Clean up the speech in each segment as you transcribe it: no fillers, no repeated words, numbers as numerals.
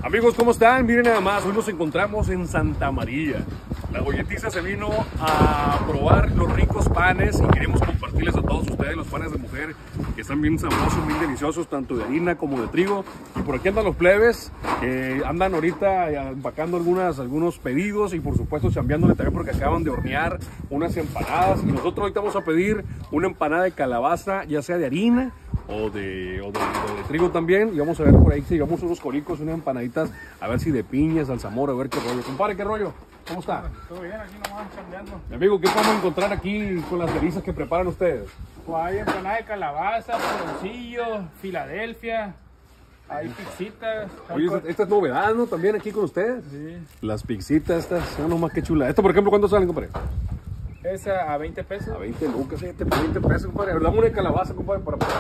Amigos, ¿cómo están? Miren nada más, hoy nos encontramos en Santa María. La Golletiza se vino a probar los ricos panes y queremos compartirles a todos ustedes los panes de mujer que están bien sabrosos, bien deliciosos, tanto de harina como de trigo. Y por aquí andan los plebes, andan ahorita empacando algunos pedidos y por supuesto chambeándole también porque acaban de hornear unas empanadas. Y nosotros ahorita vamos a pedir una empanada de calabaza, ya sea de harina o de trigo también, y vamos a ver por ahí si llevamos unos coricos, unas empanaditas, a ver si de piña, salsamora, a ver qué rollo. Compadre, ¿qué rollo? ¿Cómo está? Todo bien, aquí nomás chambeando. Mi amigo, ¿qué podemos encontrar aquí con las delicias que preparan ustedes? Pues hay empanada de calabaza, poroncillo, Filadelfia, hay pizzitas. Oye, esta es novedad, ¿no? También aquí con ustedes. Sí. Las pizzitas estas, son nomás que chula. Esto, por ejemplo, ¿cuánto salen, compadre? Esa a 20 pesos. A 20 lucas, 20 pesos, compadre. A ver, dame una de calabaza, compadre, para probar.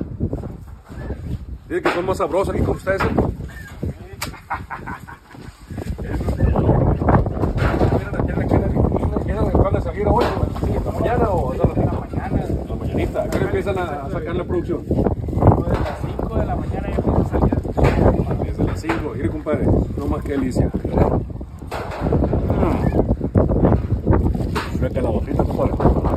Dice que son más sabrosas aquí con ustedes, ¿eh? ¿Van a salir hoy? ¿En la mañana o en la mañana? en la mañanita? ¿Qué empiezan a sacar la producción? Desde las 5 de la mañana ya empieza a salir. Desde las 5, mire, compadre, no más que delicia. Una calabacita, compadre.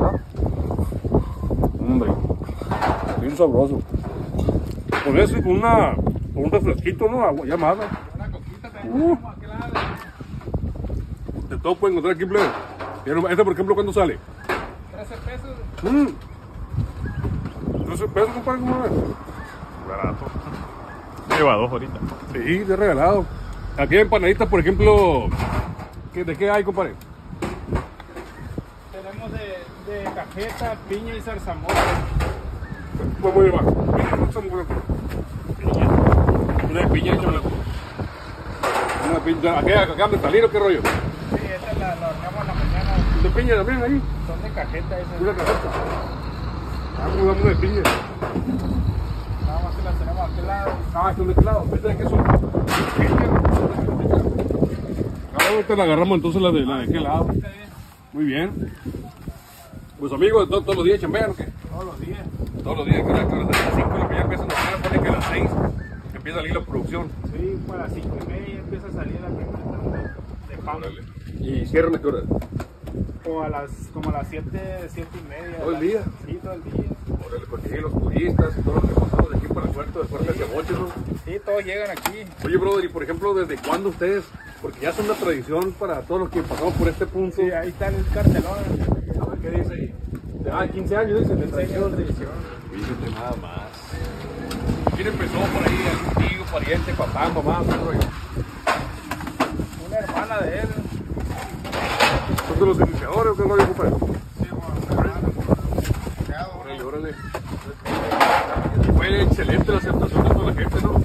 Hombre, bien sabroso. Con eso y con un refresquito, ¿no? Agua, ya más, ¿no? Una coquita también tenemos aquel lado. De todo pueden encontrar aquí, plebe. Este, por ejemplo, ¿cuándo sale? 13 pesos. 13 pesos, compadre, ¿cómo ves? Barato. Lleva dos ahorita. Sí, de regalado. Aquí hay empanaditas, por ejemplo, ¿de qué hay, compadre? Tenemos de cajeta, piña y zarzamora. Vamos a llevar. Una de piña y chocolate. Una piña. ¿Aquí acaban de salir o qué rollo? Sí, esta la horneamos en la mañana. ¿De piña también ahí? Son de cajeta esas. Una cajeta. Vamos a dar una de piña. Nada más que las tenemos a aquel lado. Ah, son de este lado. ¿Esta de qué son? Ahorita la agarramos entonces la de qué lado. Está bien. Muy bien. Pues amigos, todos los días chambean, ¿o qué? Todos los días. Todos los días, que a las 5 de la mañana empiezan a hacer, pone que a las 6 empieza a salir la producción. Sí, para las 5:30 empieza a salir la primera tanda de pan. Órale. ¿Y cierran a qué hora? O como a las 7:30. ¿Todo el día? Sí, todo el día. Órale, porque sí, los turistas y todos los que pasamos de aquí para el puerto, después de Cachamoche, ¿no? Sí, todos llegan aquí. Oye, brother, y por ejemplo, ¿desde cuándo ustedes? Porque ya es una tradición para todos los que pasamos por este punto. Sí, ahí está el cartelón. A ver qué dice ahí. 15 años dicen de tradición. Fíjate nada más. ¿Quién empezó por ahí? ¿Algún tío, pariente, papá, mamá? ¿Qué rollo? Una hermana de él. ¿Son de los iniciadores o qué rollo, compadre? Sí, Órale, órale. Y fue excelente la aceptación de toda la gente, ¿no?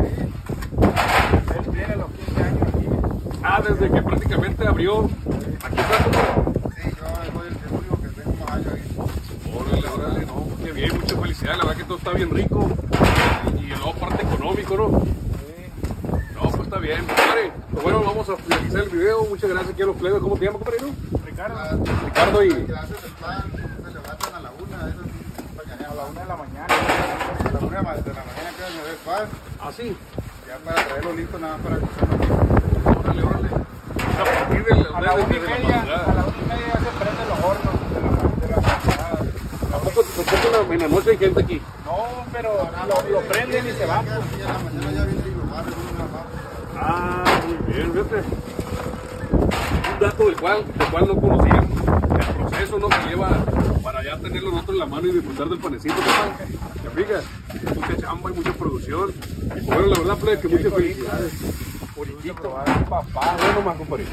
él tiene los 15 años aquí. Ah, desde que prácticamente abrió. Aquí está, compadre. Sí, yo soy el único que tengo más años ahí. Órale, órale, no, qué bien, mucha felicidad, la verdad que todo está bien rico y luego parte económico, ¿no? No, pues está bien, compadre. Pues bueno, vamos a finalizar el video, muchas gracias aquí a los plebes. ¿Cómo te llamas, compadre? Ricardo. Ricardo y... Que haces el pan, se levantan a la 1, eso sí, mañana A la 1 de la mañana. a la 1 de la mañana que me ve el pan, Ah, sí, ya para traerlo listo nada más para cocerlo. órale, órale. A partir de A la 1:30, madrugada. ya se prenden los hornos de la madrugada. ¿A poco en la noche hay gente aquí? No, pero lo prenden y se van. Ya en la mañana ya viene y lo van, una más. Ah, muy bien, fíjate. Un dato del cual no conocíamos. El proceso no se lleva para ya tenerlo nosotros en la mano y disfrutar del panecito, compadre. ¿Te fijas? Mucha chamba y mucha producción. Y bueno, la verdad, plebe, que muchas felicidades. Puritito, papá. Bueno más, compadre.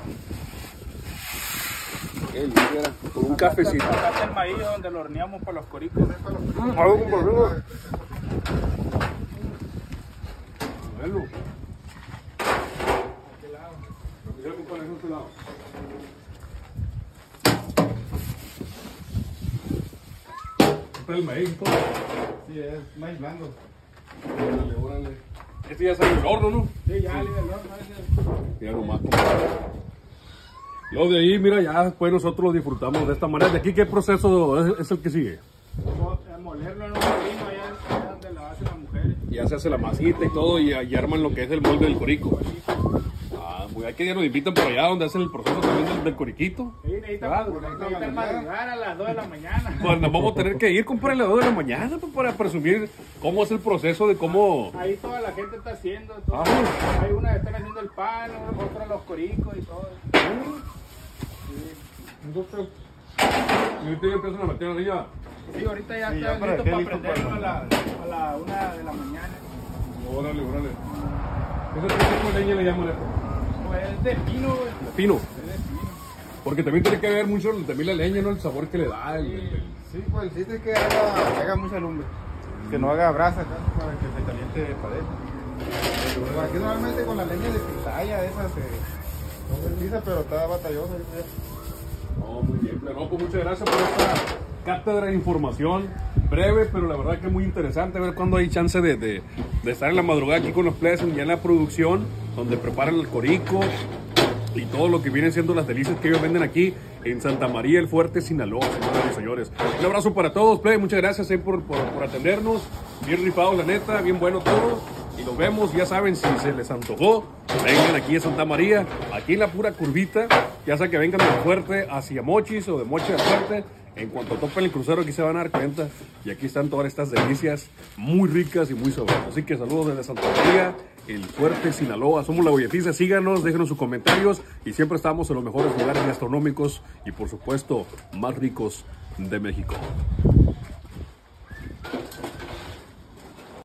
Qué limpia, con un cafecito. Acá está el maíz donde lo horneamos para los coricos. Algo con problema. Bueno. Está el maíz, todo. Sí, es maíz blando. Órale, órale. Este ya salió del horno, ¿no? Sí, ya, el horno. Ya nomás, compadre. Luego de ahí, mira, ya después nosotros lo disfrutamos de esta manera. ¿De aquí qué proceso es el que sigue? Molerlo en un molino allá donde lo hacen las mujeres. ya se hace la masita y todo y arman lo que es el molde del corico. Ah, muy hay que ya nos invitan por allá donde hacen el proceso también del coriquito. Sí, necesitan madrugar a las 2 de la mañana. Pues nos vamos a tener que ir, compadre, a las 2 de la mañana pues, para presumir cómo es el proceso de cómo... Ahí toda la gente está haciendo. Todo. Ah. Hay una que están haciendo el pan, otros los coricos y todo. Nosotros... Y ahorita ya empiezan a meter la leña. Sí, ahorita ya Sí, está ya para listo qué, para listo prenderlo para- a la 1 de la mañana. Órale, órale. ¿Ese tipo de leña le llaman esto? Pues es de pino, güey. De pino. Es de pino. Porque también tiene que ver mucho también la leña, ¿no? El sabor que le da. Sí, pues el chiste es que haga mucha lumbre. Que no haga brasa acá para que se caliente para adentro. Pero aquí normalmente con la leña de pitaya esa no se pisa, pero está batallosa. Yo creo. No, muy bien. Pero no, pues muchas gracias por esta cátedra de información breve, pero la verdad que es muy interesante ver cuándo hay chance de estar en la madrugada aquí con los players ya en la producción, donde preparan el corico y todo lo que vienen siendo las delicias que ellos venden aquí en Santa María el Fuerte, Sinaloa, señoras y señores. Un abrazo para todos, play, muchas gracias por atendernos, bien rifados la neta, bien bueno todo, y nos vemos, ya saben, si se les antojó, vengan aquí a Santa María, aquí en la pura curvita, ya sea que vengan del Fuerte hacia Mochis o de Mochis al Fuerte, en cuanto topen el crucero aquí se van a dar cuenta, y aquí están todas estas delicias muy ricas y muy sabrosas. Así que saludos desde Santa María, el Fuerte, Sinaloa. Somos La Bolletiza, síganos, déjenos sus comentarios y siempre estamos en los mejores lugares gastronómicos y por supuesto más ricos de México.